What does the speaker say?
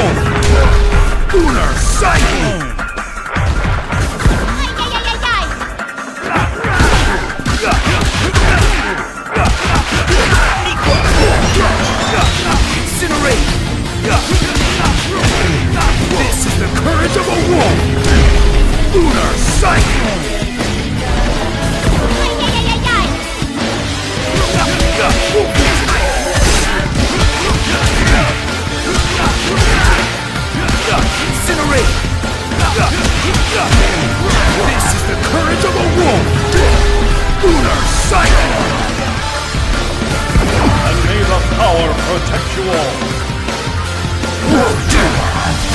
wolf! Lunar cyclone! Incinerate! This is the courage of a wolf! Lunar cyclone! Incinerate! This is the courage of a wolf! Lunar cyclone! And may the power protect you all!